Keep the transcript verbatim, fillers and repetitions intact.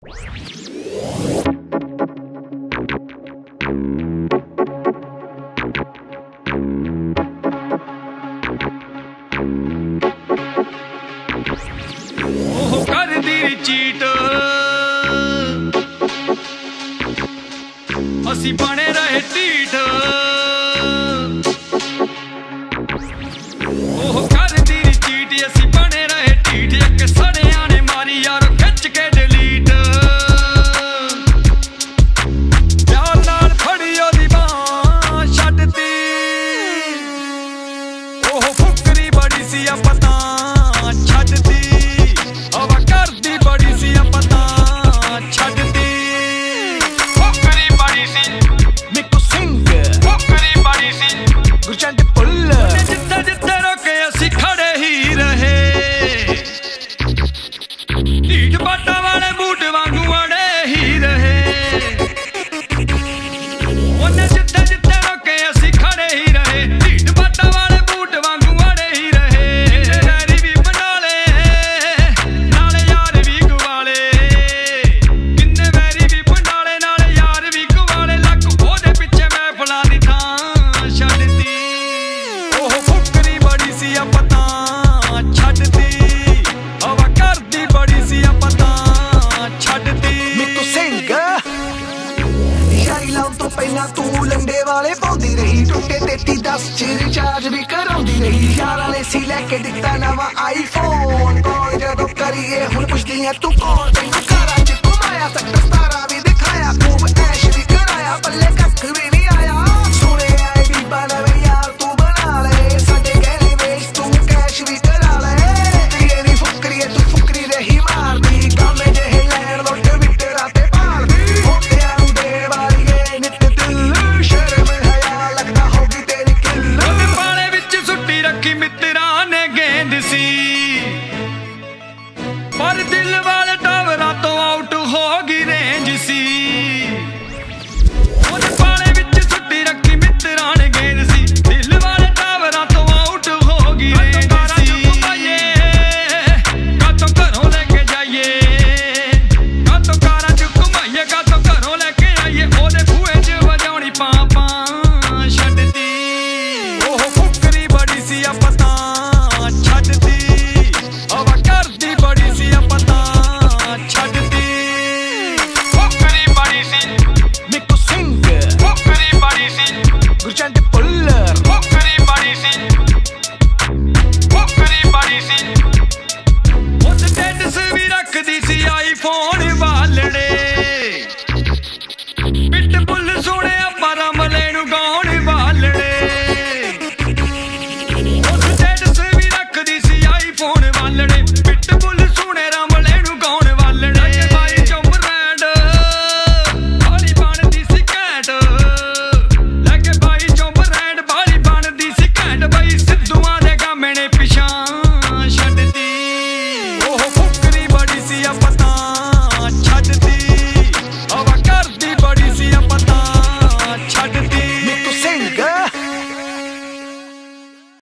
ਉਹ ਕਰਦੀ ਚੀਟ ਅਸੀਂ ਬਣੇ ਰਹੇ ਢੀਠ ਉਹ ਕਰਦੀ ਚੀਟ ਅਸੀਂ ਬਣੇ ਰਹੇ ਢੀਠ ਇੱਕ ਸੜਿਆਂ ਨੇ ਮਾਰੀ ਯਾਰ ਖਿੱਚ ਕੇ ਡਿਲੀਟ ਪਿਆਰ ਨਾਲ ਫੜੀ ਉਹਦੀ ਬਾਂਹ ਛੱਡਤੀ ਉਹ ਫੁਕਰੀ ਬੜੀ ਸੀ ਆ ਪਤਾ ਛੱਡਦੀ ਹਵਾ ਕਰਦੀ ਬੜੀ ਸੀ ਆ ਪਤਾ ਛੱਡਦੀ ਫੁਕਰੀ ਬੜੀ ਸੀ ਨਿੱਕੂ ਸਿੰਘ ਫੁਕਰੀ ਬੜੀ ਸੀ ਗੁਰਚੰਦ ਪੁੱਲਰ ਜਿੱਥੇ ਜਿੱਥੇ ਰੋਕੇ ਅਸੀਂ ਖੜੇ ਹੀ ਰਹੇ ਢੀਠ ਬਾਟਾਂ ਵਾਲੇ ਬੂਟ ਵਾਂਗੂ ਅੜੇ ਹੀ ਰਹੇ ਉਹਨੇ ਜਿੱਥੇ ਜਿੱਥੇ ਰੋਕੇ ਅਸੀਂ ਖੜੇ ਹੀ ਰਹੇ ਢੀਠ ਬਾਟਾਂ ਵਾਲੇ ਬੂਟ ਵਾਂਗੂ ਅੜੇ ਹੀ ਰਹੇ ਵੈਰੀ ਵੀ ਬਣਾ ਲਏ ਨਾਲੇ ਯਾਰ ਵੀ ਗਵਾਲੇ ਕਿੰਨੇ ਵੈਰੀ ਵੀ ਬਣਾ ਲਏ ਨਾਲੇ ਯਾਰ ਵੀ ਗਵਾਲੇ ਲੱਕ ਉਹਦੇ ਪਿੱਛੇ ਮਹਿਫਲਾਂ ਦੀ ਥਾਂ ਛੱਡਦੀ ਉਹ ਫੁਕਰੀ ਬੜੀ ਸੀ ਆ ਪਤਾ ਛੱਡਦੀ ਹਵਾ ਕਰਦੀ ਬੜੀ ਸੀ ਆ ਪਤਾ ਛੱਡਦੀ ਨਿੱਕੂ ਸਿੰਘ ਯਾਰੀ ਲਾਉਣ ਤੋਂ ਪਹਿਲਾਂ ਤੂੰ ਲੰਡੇ ਵਾਲੇ ਪਾਉਂਦੀ ਰਹੀ ਟੁੱਟੇ ਤੇਤੀ ਦਸ ਚ ਰਿਚਾਰਜ ਵੀ ਕਰਾਉਂਦੀ ਰਹੀ ਯਾਰ ਵਾਲੇ ਸੀ ਲੈ ਕੇ ਦਿੱਤਾ ਨਵਾਂ ਆਈਫੋਨ ਕਾਲ ਜਦੋਂ ਕਰੀਏ ਹੁਣ ਪੁੱਛਦੀ ਐ ਤੂੰ ਕੌਣ ਤੈਨੂੰ ਕਾਰਾਂ ਚ ਘੁਮਾਇਆ ਸੈਕਟਰ ਸਤਾਰਾਂ ਵੀ ਦਿਖਾਇਆ ਖੂਬ ਐਸ਼ ਵੀ ਕਰਾਇਆ ਪੱਲੇ ਕੱਖ ਵੀ ਨਹੀਂ ਆਇਆ ਸੁਣੇ ਆਏ ਵੀ ਬਣਵੇ ਯਾਰ ਤੂੰ ਬਣਾ ਲੈ ਸਾਡੇ ਗਹਿਣੇ ਵੇਚ ਤੂੰ ਕੈਸ਼ ਵੀ ਕਰਾ ਲੈ ਇਹ ਨੀ ਫੁਕਰੀ ਐ ਤੂੰ ਫੁਕਰੀ ਰਹੀ ਮਾਰਦੀ ਕਾਮੇ ਜਿਹੇ ਲੈਣ ਲੋ ਟਵਿੱਟਰਾਂ ਤੇ ਭਾਲਦੀ ਹੋਟਿਆਂ ਨੂੰ ਦੇਣ ਵਾਲੀ ਏ ਨਿੱਤ ਦਿਲ ਸ਼ਰਮ ਹਯਾ ਲੱਗਦਾ ਹੋਗੀ ਤੇਰੀ ਕਿੱਲ ਉਹਦੇ ਪਾਲੇ ਵਿੱਚ ਸੁੱਟੀ ਰੱਖੀ ਮਿੱਤਰਾਂ ਨੇ ਗੇਂਦ ਸੀ ਪਰ ਦਿਲ ਵਾਲੇ ਟਾਵਰਾਂ ਤੋਂ ਆਊਟ ਹੋ ਗਈ ਰੇਂਜ ਸੀ ਉਹਦੇ ਪਾਲੇ ਵਿੱਚ ਸੁੱਟੀ ਰੱਖੀ ਮਿੱਤਰਾਂ ਨੇ ਗੇਂਦ ਸੀ ਦਿਲ ਵਾਲੇ ਟਾਵਰਾਂ ਤੋਂ ਆਊਟ ਹੋ ਗਈ ਰੇਂਜ ਸੀ ਕਾਤੋਂ ਘਰੋਂ ਲੈ ਕੇ ਜਾਈਏ ਕਾਤੋਂ ਕਾਰਾਂ ਚ ਘੁਮਾਈਏ ਕਾਤੋਂ ਘਰੋਂ ਲੈ ਕੇ ਆਈਏ ਉਹਦੇ ਬੂਹੇ ਚ ਵਜਾਉਣੀ ਪਾਂ ਪਾਂ ਛੱਡਦੀ ਉਹ ਫੁਕਰੀ ਬੜੀ ਸੀ ਆ ਪਤਾ ਛੱਡਦੀ ਹਵਾ ਕਰਦੀ ਬੜੀ ਸੀ ਆ ਪਤਾ ਛੱਡਦੀ ਫੁਕਰੀ ਬੜੀ ਸੀ ਨਿੱਕੂ ਸਿੰਘ ਫੁਕਰੀ ਬੜੀ ਸੀ ਗੁਰਚੰਦ ਪੁੱਲਰ ਫੁਕਰੀ ਬੜੀ ਸੀ ਫੁਕਰੀ ਬੜੀ ਸੀ ਉਹ ਸਟੇਟਸ ਵੀ ਰੱਖਦੀ ਸੀ ਆਈਫੋਨ ਵਾਲੜੇ